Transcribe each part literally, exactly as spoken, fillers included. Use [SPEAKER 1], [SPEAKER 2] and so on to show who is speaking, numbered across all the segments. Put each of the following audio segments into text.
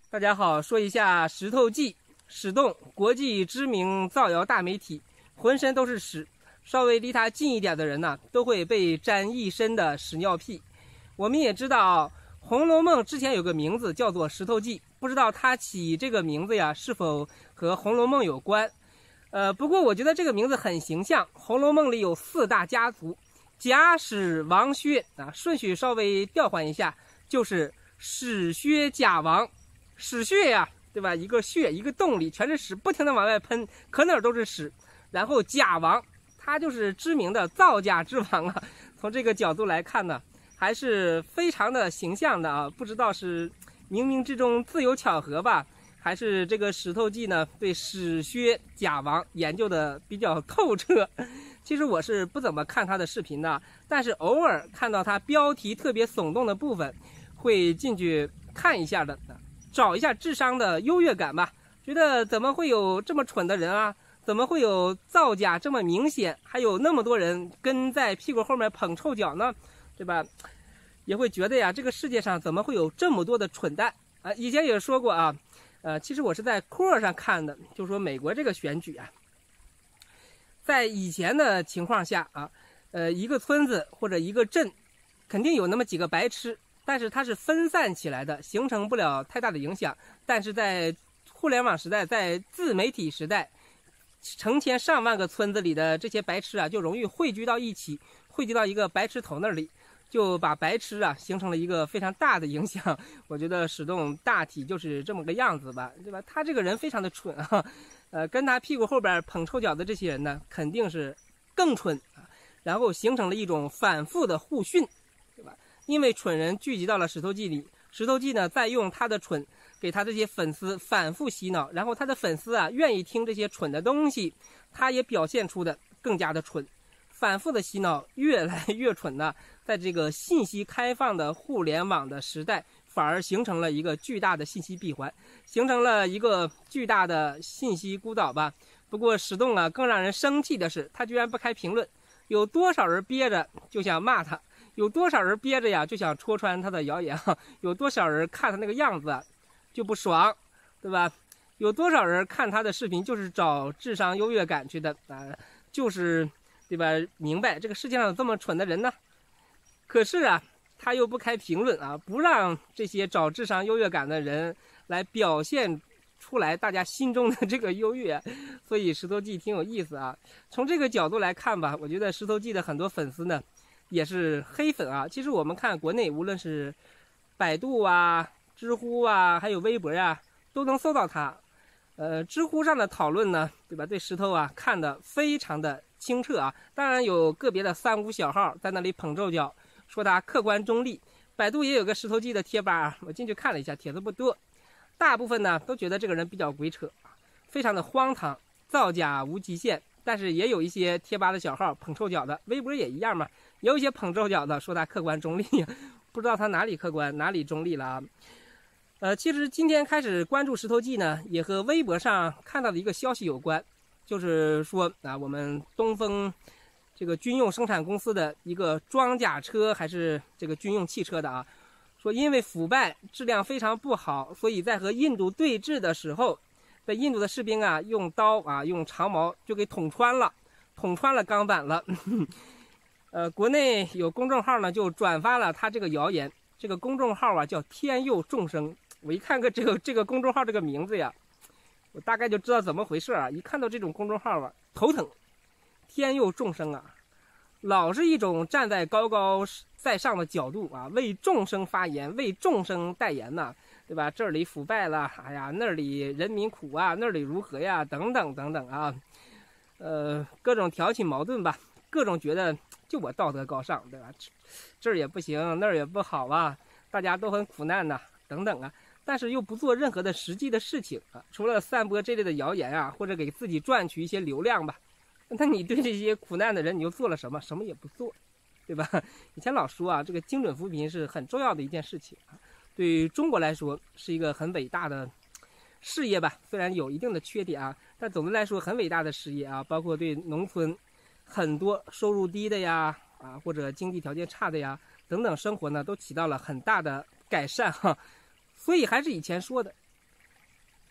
[SPEAKER 1] 大家好，说一下石头记，史栋，国际知名造谣大媒体，浑身都是屎，稍微离他近一点的人呢，都会被沾一身的屎尿屁。我们也知道，《红楼梦》之前有个名字叫做石头记，不知道他起这个名字呀，是否和《红楼梦》有关？呃，不过我觉得这个名字很形象，《红楼梦》里有四大家族，贾史王薛啊，顺序稍微调换一下，就是史薛贾王。屎穴呀，对吧？一个穴，一个洞里全是屎，不停的往外喷，可哪儿都是屎。然后贾王，他就是知名的造假之王啊。从这个角度来看呢，还是非常的形象的啊。不知道是冥冥之中自有巧合吧，还是这个石头记呢对史薛贾王研究的比较透彻。其实我是不怎么看他的视频的，但是偶尔看到他标题特别耸动的部分，会进去看一下的。找一下智商的优越感吧，觉得怎么会有这么蠢的人啊？怎么会有造假这么明显，还有那么多人跟在屁股后面捧臭脚呢？对吧？也会觉得呀，这个世界上怎么会有这么多的蠢蛋啊？以前也说过啊，呃，其实我是在酷儿上看的，就说美国这个选举啊，在以前的情况下啊，呃，一个村子或者一个镇，肯定有那么几个白痴。但是它是分散起来的，形成不了太大的影响。但是在互联网时代，在自媒体时代，成千上万个村子里的这些白痴啊，就容易汇聚到一起，汇聚到一个白痴头那里，就把白痴啊形成了一个非常大的影响。我觉得史栋大体就是这么个样子吧，对吧？他这个人非常的蠢啊，呃，跟他屁股后边捧臭脚的这些人呢，肯定是更蠢啊，然后形成了一种反复的互训，对吧？因为蠢人聚集到了石头记里，石头记呢再用他的蠢给他这些粉丝反复洗脑，然后他的粉丝啊愿意听这些蠢的东西，他也表现出的更加的蠢，反复的洗脑越来越蠢呢，在这个信息开放的互联网的时代，反而形成了一个巨大的信息闭环，形成了一个巨大的信息孤岛吧。不过史栋啊更让人生气的是，他居然不开评论，有多少人憋着就想骂他，有多少人憋着呀就想戳穿他的谣言啊？有多少人看他那个样子就不爽，对吧？有多少人看他的视频就是找智商优越感去的啊？就是对吧？明白这个世界上有这么蠢的人呢？可是啊，他又不开评论啊，不让这些找智商优越感的人来表现出来大家心中的这个优越，所以石头记挺有意思啊。从这个角度来看吧，我觉得石头记的很多粉丝呢也是黑粉啊。其实我们看国内，无论是百度啊、知乎啊，还有微博呀、啊，都能搜到他。呃，知乎上的讨论呢，对吧？对石头啊看得非常的清澈啊。当然有个别的三五小号在那里捧臭脚，说他客观中立。百度也有个石头记的贴吧，我进去看了一下，帖子不多，大部分呢都觉得这个人比较鬼扯，非常的荒唐，造假无极限。但是也有一些贴吧的小号捧臭脚的，微博也一样嘛，也有一些捧臭脚的说他客观中立，不知道他哪里客观哪里中立了啊。呃，其实今天开始关注石头记呢，也和微博上看到的一个消息有关，就是说啊，我们东风这个军用生产公司的一个装甲车还是这个军用汽车的啊，说因为腐败质量非常不好，所以在和印度对峙的时候，被印度的士兵啊用刀啊用长矛就给捅穿了，捅穿了钢板了。呃，国内有公众号呢就转发了他这个谣言，这个公众号啊叫天佑众生。我一看个这个这个公众号这个名字呀，我大概就知道怎么回事啊。一看到这种公众号啊，头疼。天佑众生啊，老是一种站在高高在上的角度啊，为众生发言，为众生代言呐、啊，对吧？这里腐败了，哎呀，那里人民苦啊，那里如何呀，等等等等啊，呃，各种挑起矛盾吧，各种觉得就我道德高尚，对吧？这儿也不行，那儿也不好啊，大家都很苦难呐、啊，等等啊。但是又不做任何的实际的事情啊，除了散播这类的谣言啊，或者给自己赚取一些流量吧。那你对这些苦难的人，你又做了什么？什么也不做，对吧？以前老说啊，这个精准扶贫是很重要的一件事情啊，对于中国来说是一个很伟大的事业吧。虽然有一定的缺点啊，但总的来说很伟大的事业啊，包括对农村很多收入低的呀，啊或者经济条件差的呀等等生活呢，都起到了很大的改善哈。所以还是以前说的，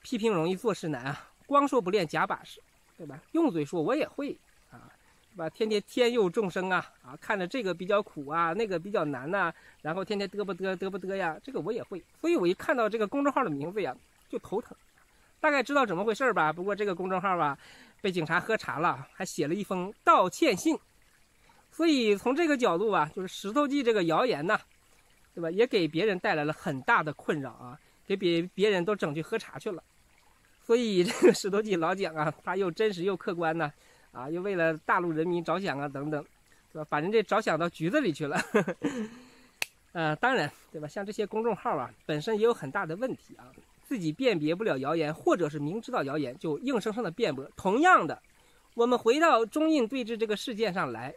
[SPEAKER 1] 批评容易做事难啊，光说不练假把式，对吧？用嘴说我也会啊，对吧？天天天佑众生啊啊，看着这个比较苦啊，那个比较难呐、啊，然后天天嘚不嘚嘚不嘚呀，这个我也会。所以我一看到这个公众号的名字呀，就头疼。大概知道怎么回事吧？不过这个公众号吧，被警察喝茶了，还写了一封道歉信。所以从这个角度啊，就是石头记这个谣言呢，对吧？也给别人带来了很大的困扰啊，给别别人都整去喝茶去了。所以这个石头记老讲啊，他又真实又客观呢，啊，又为了大陆人民着想啊，等等，对吧？把人这着想到局子里去了。呃，当然，对吧？像这些公众号啊，本身也有很大的问题啊，自己辨别不了谣言，或者是明知道谣言就硬生生的辩驳。同样的，我们回到中印对峙这个事件上来。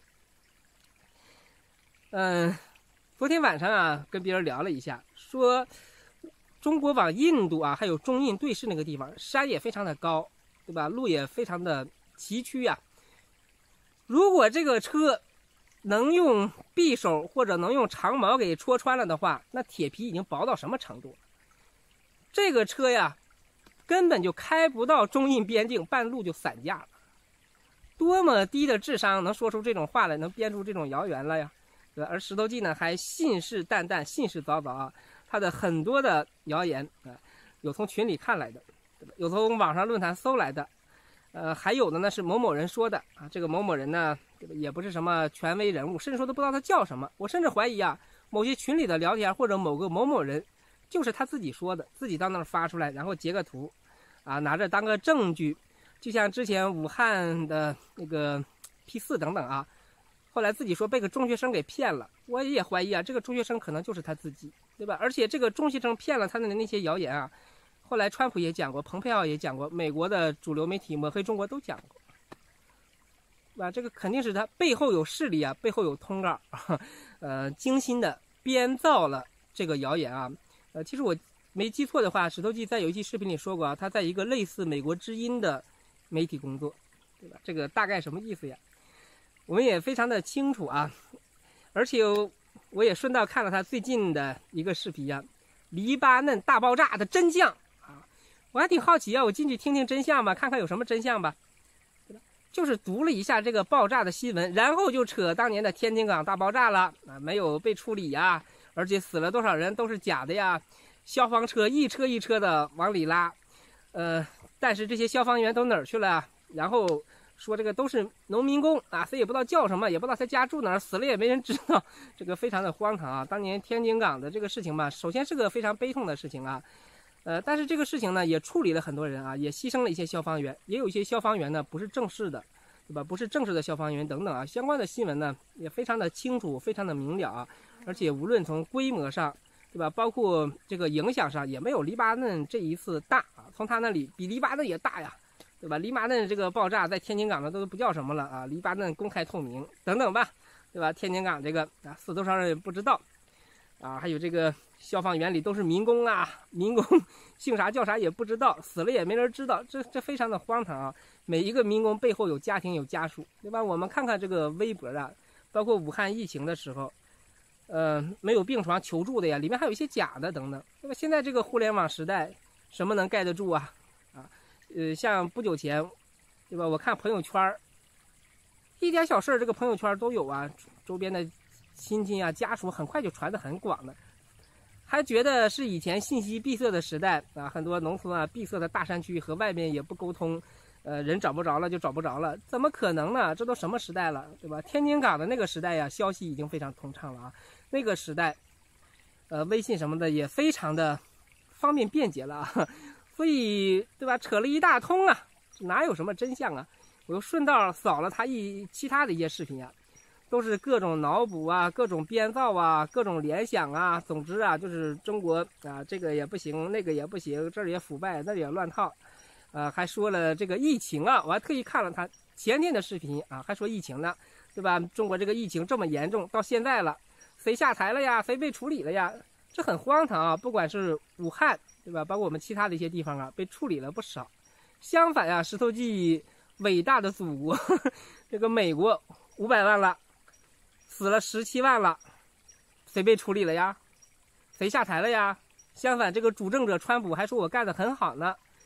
[SPEAKER 1] 嗯，昨天晚上啊，跟别人聊了一下，说中国往印度啊，还有中印对视那个地方，山也非常的高，对吧？路也非常的崎岖呀。如果这个车能用匕首或者能用长矛给戳穿了的话，那铁皮已经薄到什么程度了？这个车呀，根本就开不到中印边境，半路就散架了。多么低的智商能说出这种话来，能编出这种谣言来呀？而石头记呢，还信誓旦旦、信誓凿凿啊，他的很多的谣言啊，有从群里看来的，对吧？有从网上论坛搜来的，呃，还有的呢是某某人说的啊。这个某某人呢，对吧？也不是什么权威人物，甚至说都不知道他叫什么。我甚至怀疑啊，某些群里的聊天或者某个某某人，就是他自己说的，自己到那儿发出来，然后截个图，啊，拿着当个证据，就像之前武汉的那个 P 四 等等啊。后来自己说被个中学生给骗了，我也怀疑啊，这个中学生可能就是他自己，对吧？而且这个中学生骗了他的那些谣言啊，后来川普也讲过，蓬佩奥也讲过，美国的主流媒体抹黑中国都讲过，对吧？这个肯定是他背后有势力啊，背后有通告，呃，精心的编造了这个谣言啊。呃，其实我没记错的话，石头记在有一期视频里说过啊，他在一个类似美国之音的媒体工作，对吧？这个大概什么意思呀？我们也非常的清楚啊，而且我也顺道看了他最近的一个视频啊，黎巴嫩大爆炸的真相啊，我还挺好奇啊，我进去听听真相吧，看看有什么真相吧，对吧？就是读了一下这个爆炸的新闻，然后就扯当年的天津港大爆炸了啊，没有被处理呀，而且死了多少人都是假的呀，消防车一车一车的往里拉，呃，但是这些消防员都哪儿去了啊？然后说这个都是农民工啊，谁也不知道叫什么，也不知道他家住哪儿，死了也没人知道，这个非常的荒唐啊！当年天津港的这个事情吧，首先是个非常悲痛的事情啊，呃，但是这个事情呢，也处理了很多人啊，也牺牲了一些消防员，也有一些消防员呢不是正式的，对吧？不是正式的消防员等等啊，相关的新闻呢也非常的清楚，非常的明了啊，而且无论从规模上，对吧？包括这个影响上，也没有黎巴嫩这一次大啊，从他那里比黎巴嫩也大呀。对吧？黎巴嫩这个爆炸在天津港呢都不叫什么了啊！黎巴嫩公开透明等等吧，对吧？天津港这个啊死多少人也不知道啊，还有这个消防员里都是民工啊，民工姓啥叫啥也不知道，死了也没人知道，这这非常的荒唐啊！每一个民工背后有家庭有家属，对吧？我们看看这个微博啊，包括武汉疫情的时候，呃，没有病床求助的呀，里面还有一些假的等等，对吧？现在这个互联网时代，什么能盖得住啊？呃，像不久前，对吧？我看朋友圈一点小事这个朋友圈都有啊，周边的亲戚啊、家属很快就传得很广的，还觉得是以前信息闭塞的时代啊，很多农村啊闭塞的大山区和外面也不沟通，呃，人找不着了就找不着了，怎么可能呢？这都什么时代了，对吧？天津港的那个时代呀，消息已经非常通畅了啊，那个时代，呃，微信什么的也非常的方便便捷了啊。所以，对吧？扯了一大通啊，哪有什么真相啊？我又顺道扫了他一其他的一些视频啊，都是各种脑补啊，各种编造啊，各种联想啊。总之啊，就是中国啊，这个也不行，那个也不行，这儿也腐败，那里也乱套，呃，还说了这个疫情啊，我还特意看了他前天的视频啊，还说疫情呢，对吧？中国这个疫情这么严重，到现在了，谁下台了呀？谁被处理了呀？这很荒唐啊！不管是武汉。对吧？包括我们其他的一些地方啊，被处理了不少。相反呀、啊，石头记伟大的祖国，呵呵这个美国五百万了，死了十七万了，谁被处理了呀？谁下台了呀？相反，这个主政者川普还说我干得很好呢。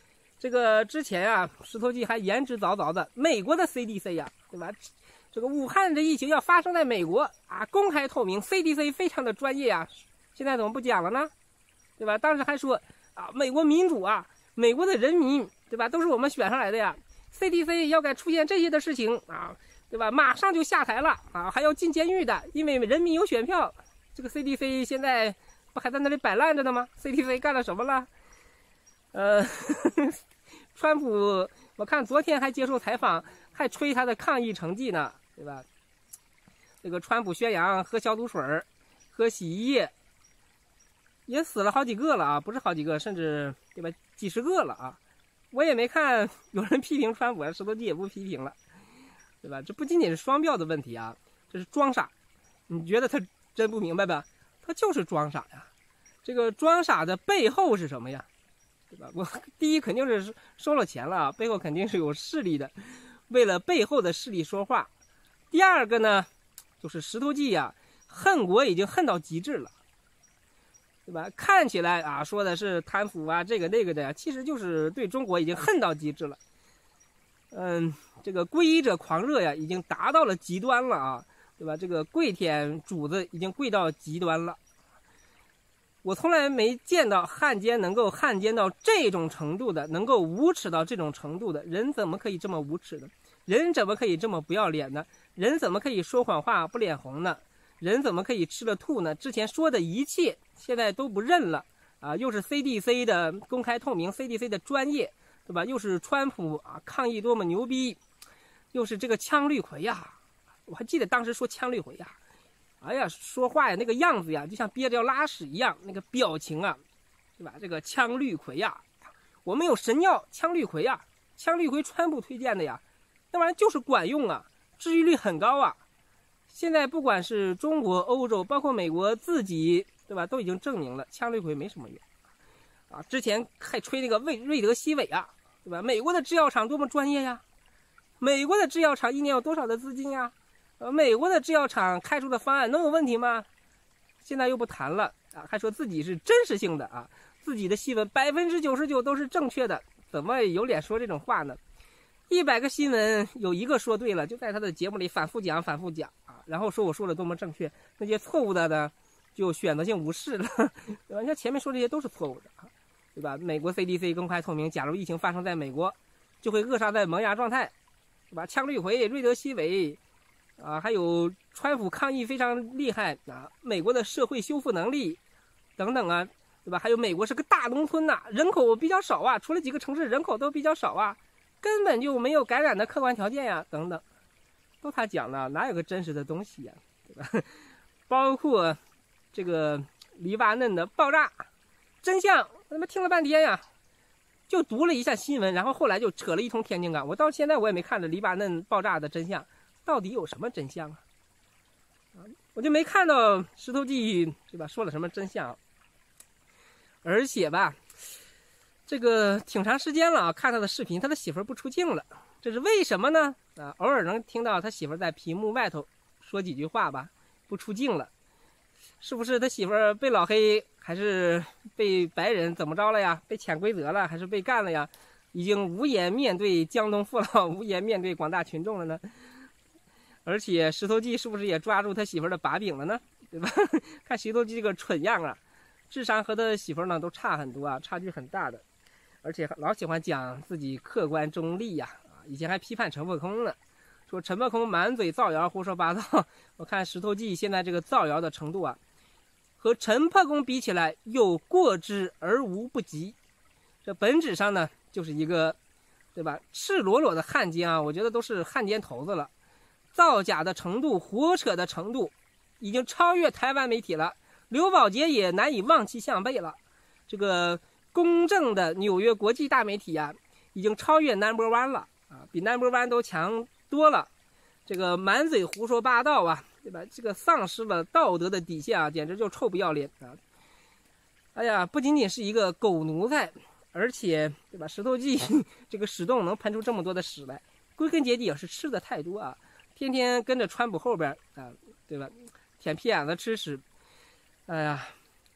[SPEAKER 1] 这个之前啊，石头记还言之凿凿的，美国的 C D C 呀、啊，对吧？这个武汉这疫情要发生在美国啊，公开透明 ，C D C 非常的专业啊。现在怎么不讲了呢？对吧？当时还说啊，美国民主啊，美国的人民，对吧？都是我们选上来的呀。C D C 要该出现这些的事情啊，对吧？马上就下台了啊，还要进监狱的，因为人民有选票。这个 C D C 现在不还在那里摆烂着呢吗 ？C D C 干了什么了？呃，川普，我看昨天还接受采访，还吹他的抗疫成绩呢，对吧？这个川普宣扬喝消毒水、喝洗衣液，也死了好几个了啊，不是好几个，甚至对吧，几十个了啊。我也没看有人批评川普，石头记也不批评了，对吧？这不仅仅是双标的问题啊，这是装傻。你觉得他真不明白吧？他就是装傻呀。这个装傻的背后是什么呀？对吧？我第一肯定是收了钱了，背后肯定是有势力的，为了背后的势力说话。第二个呢，就是石头记呀、啊，恨国已经恨到极致了。对吧？看起来啊，说的是贪腐啊，这个那个的呀，其实就是对中国已经恨到极致了。嗯，这个皈依者狂热呀，已经达到了极端了啊，对吧？这个跪舔主子已经跪到极端了。我从来没见到汉奸能够汉奸到这种程度的，能够无耻到这种程度的人，怎么可以这么无耻呢？人怎么可以这么不要脸呢？人怎么可以说谎话不脸红呢？人怎么可以吃了吐呢？之前说的一切现在都不认了啊！又是 C D C 的公开透明 ，C D C 的专业，对吧？又是川普啊，抗议多么牛逼，又是这个枪绿葵呀！我还记得当时说枪绿葵呀，哎呀，说话呀那个样子呀，就像憋着要拉屎一样，那个表情啊，对吧？这个枪绿葵呀，我们有神药枪绿葵呀，枪绿葵川普推荐的呀，那玩意儿就是管用啊，治愈率很高啊。现在不管是中国、欧洲，包括美国自己，对吧，都已经证明了羟氯喹没什么用，啊，之前还吹那个瑞瑞德西韦啊，对吧？美国的制药厂多么专业呀，美国的制药厂一年有多少的资金呀？呃，美国的制药厂开出的方案能有问题吗？现在又不谈了啊，还说自己是真实性的啊，自己的新闻百分之九十九都是正确的，怎么有脸说这种话呢？一百个新闻有一个说对了，就在他的节目里反复讲、反复讲啊，然后说我说的多么正确，那些错误的呢，就选择性无视了，对吧？人家前面说这些都是错误的啊，对吧？美国 C D C 公开透明，假如疫情发生在美国，就会扼杀在萌芽状态，对吧？羟氯喹、瑞德西韦啊，还有川普抗疫非常厉害啊，美国的社会修复能力等等啊，对吧？还有美国是个大农村呐、啊，人口比较少啊，除了几个城市人口都比较少啊。根本就没有感染的客观条件呀，等等，都他讲了，哪有个真实的东西呀，对吧？包括这个黎巴嫩的爆炸真相，他妈听了半天呀，就读了一下新闻，然后后来就扯了一通天津港。我到现在我也没看着黎巴嫩爆炸的真相，到底有什么真相啊？我就没看到石头记对吧说了什么真相，而且吧。这个挺长时间了啊，看他的视频，他的媳妇儿不出镜了，这是为什么呢？啊，偶尔能听到他媳妇儿在屏幕外头说几句话吧，不出镜了，是不是他媳妇儿被老黑，还是被白人怎么着了呀？被潜规则了，还是被干了呀？已经无颜面对江东父老，无颜面对广大群众了呢？而且石头记是不是也抓住他媳妇儿的把柄了呢？对吧？看石头记这个蠢样啊，智商和他媳妇儿呢都差很多啊，差距很大的。而且老喜欢讲自己客观中立呀，啊，以前还批判陈破空呢，说陈破空满嘴造谣胡说八道。我看石头记现在这个造谣的程度啊，和陈破空比起来又过之而无不及。这本质上呢，就是一个，对吧？赤裸裸的汉奸啊，我觉得都是汉奸头子了，造假的程度、胡扯的程度，已经超越台湾媒体了。刘宝杰也难以望其项背了。这个。公正的纽约国际大媒体啊，已经超越 number one 了啊，比 number one 都强多了。这个满嘴胡说八道啊，对吧？这个丧失了道德的底线啊，简直就臭不要脸啊！哎呀，不仅仅是一个狗奴才，而且对吧？石头记这个史洞能喷出这么多的屎来，归根结底也是吃的太多啊，天天跟着川普后边啊，对吧？舔屁眼子吃屎，哎呀！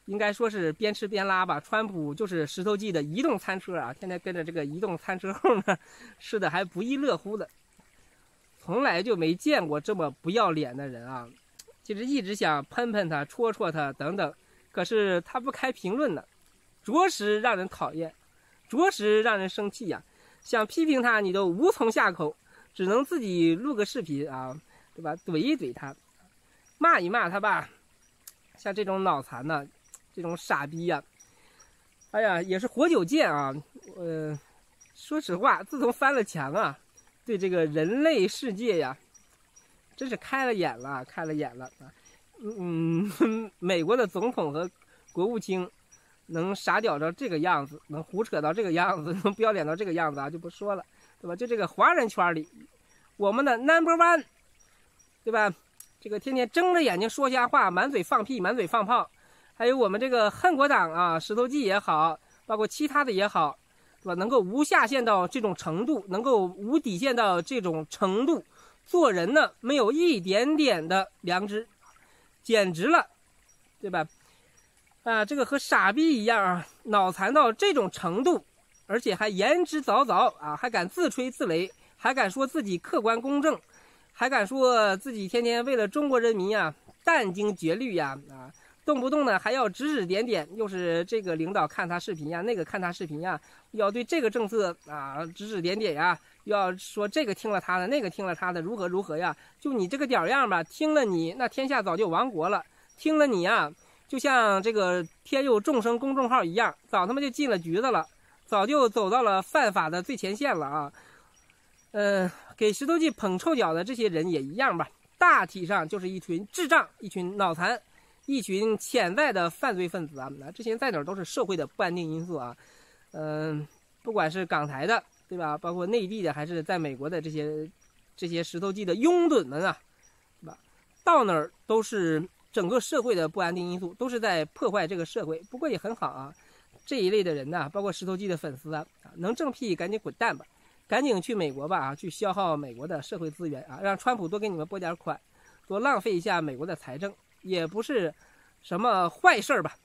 [SPEAKER 1] 应该说是边吃边拉吧。川普就是石头记的移动餐车啊，天天跟着这个移动餐车后呢，吃的还不亦乐乎的。从来就没见过这么不要脸的人啊！其实一直想喷喷他、戳戳他等等，可是他不开评论呢，着实让人讨厌，着实让人生气呀、啊！想批评他，你都无从下口，只能自己录个视频啊，对吧？怼一怼他，骂一骂他吧。像这种脑残呢、啊，这种傻逼呀、啊，哎呀，也是活久见啊！呃，说实话，自从翻了墙啊，对这个人类世界呀，真是开了眼了，开了眼了啊！嗯，美国的总统和国务卿能傻屌到这个样子，能胡扯到这个样子，能不要脸到这个样子啊，就不说了，对吧？就这个华人圈里，我们的 number one， 对吧？这个天天睁着眼睛说瞎话，满嘴放屁，满嘴放炮，还有我们这个恨国党啊，石头记也好，包括其他的也好，对吧？能够无下限到这种程度，能够无底线到这种程度，做人呢没有一点点的良知，简直了，对吧？啊，这个和傻逼一样啊，脑残到这种程度，而且还言之凿凿啊，还敢自吹自擂，还敢说自己客观公正。还敢说自己天天为了中国人民啊殚精竭虑呀啊，动不动呢还要指指点点，又是这个领导看他视频呀，那个看他视频呀，要对这个政策啊指指点点呀，要说这个听了他的，那个听了他的，如何如何呀？就你这个屌样吧，听了你那天下早就亡国了，听了你呀，就像这个天佑众生公众号一样，早他妈就进了局子了，早就走到了犯法的最前线了啊！嗯、呃，给石头记捧臭脚的这些人也一样吧，大体上就是一群智障，一群脑残，一群潜在的犯罪分子啊！那这些在哪儿都是社会的不安定因素啊。嗯、呃，不管是港台的，对吧？包括内地的，还是在美国的这些这些石头记的拥趸们啊，对吧？到哪儿都是整个社会的不安定因素，都是在破坏这个社会。不过也很好啊，这一类的人呢、啊，包括石头记的粉丝啊，能挣屁赶紧滚蛋吧！赶紧去美国吧啊，去消耗美国的社会资源啊，让川普多给你们拨点款，多浪费一下美国的财政，也不是什么坏事吧。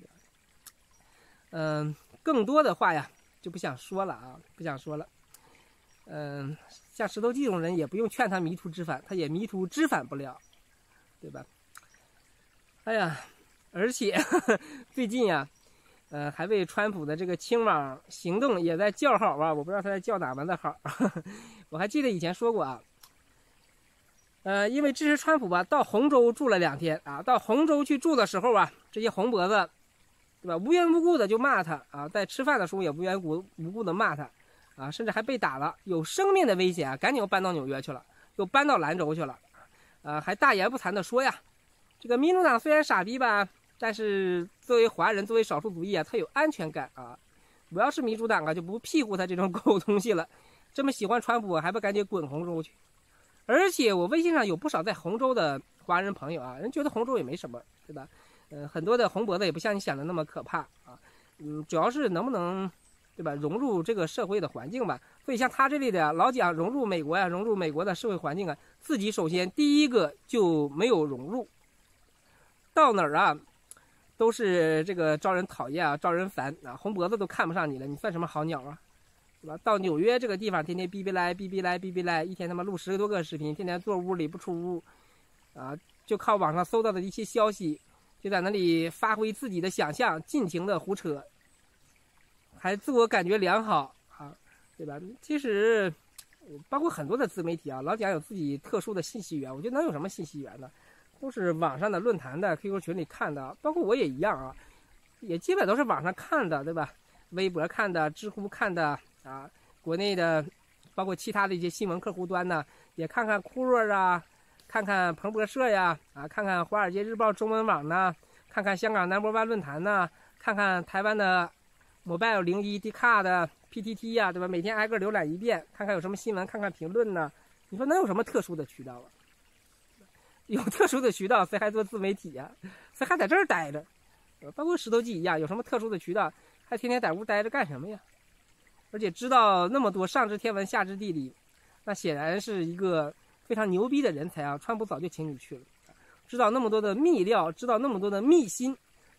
[SPEAKER 1] 嗯、呃，更多的话呀就不想说了啊，不想说了。嗯、呃，像石头记这种人也不用劝他迷途知返，他也迷途知返不了，对吧？哎呀，而且呵呵最近呀。呃，还为川普的这个清网行动也在叫好啊！我不知道他在叫哪门的好。我还记得以前说过啊，呃，因为支持川普吧，到洪州住了两天啊。到洪州去住的时候啊，这些红脖子，对吧？无缘无故的就骂他啊，在吃饭的时候也无缘无无故的骂他啊，甚至还被打了，有生命的危险啊，赶紧又搬到纽约去了，又搬到兰州去了，啊，还大言不惭的说呀，这个民主党虽然傻逼吧。但是作为华人，作为少数族裔啊，他有安全感啊！我要是民主党啊，就不庇护他这种狗东西了。这么喜欢川普，还不赶紧滚洪州去？而且我微信上有不少在洪州的华人朋友啊，人觉得洪州也没什么，对吧？呃，很多的红脖子也不像你想的那么可怕啊。嗯，主要是能不能，对吧？融入这个社会的环境吧。所以像他这类的老讲融入美国呀、啊，融入美国的社会环境啊，自己首先第一个就没有融入。到哪儿啊？都是这个招人讨厌啊，招人烦啊，红脖子都看不上你了，你算什么好鸟啊，对吧？到纽约这个地方，天天逼逼来逼逼来逼逼来，一天他妈录十多个视频，天天坐屋里不出屋，啊，就靠网上搜到的一些消息，就在那里发挥自己的想象，尽情的胡扯，还自我感觉良好啊，对吧？其实，包括很多的自媒体啊，老讲有自己特殊的信息源，我觉得能有什么信息源呢？都是网上的论坛的 Q Q 群里看的，包括我也一样啊，也基本都是网上看的，对吧？微博看的，知乎看的啊，国内的，包括其他的一些新闻客户端呢，也看看酷热啊，看看彭博社呀，啊，看看华尔街日报中文网呢，看看香港 number one 论坛呢，看看台湾的 mobile 零一 D 卡的 P T T 呀，对吧？每天挨个浏览一遍，看看有什么新闻，看看评论呢。你说能有什么特殊的渠道啊？有特殊的渠道，谁还做自媒体呀、啊？谁还在这儿待着？包括石头记一样，有什么特殊的渠道，还天天在屋待着干什么呀？而且知道那么多上知天文下知地理，那显然是一个非常牛逼的人才啊！川普早就请你去了。知道那么多的秘料，知道那么多的秘辛，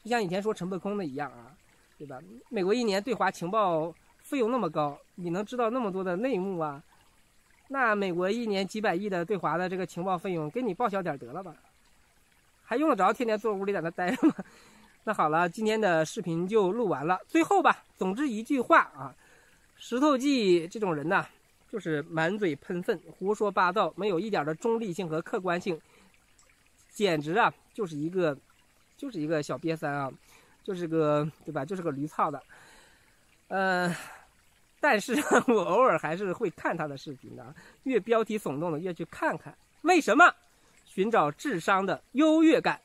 [SPEAKER 1] 就像以前说陈伯空的一样啊，对吧？美国一年对华情报费用那么高，你能知道那么多的内幕啊？那美国一年几百亿的对华的这个情报费用，给你报销点得了吧？还用得着天天坐屋里在那待着吗？那好了，今天的视频就录完了。最后吧，总之一句话啊，石头记这种人呐，就是满嘴喷粪，胡说八道，没有一点的中立性和客观性，简直啊就是一个就是一个小瘪三啊，就是个对吧？就是个驴操的。呃，但是我偶尔还是会看他的视频的，越标题耸动的越去看看。为什么？寻找智商的优越感。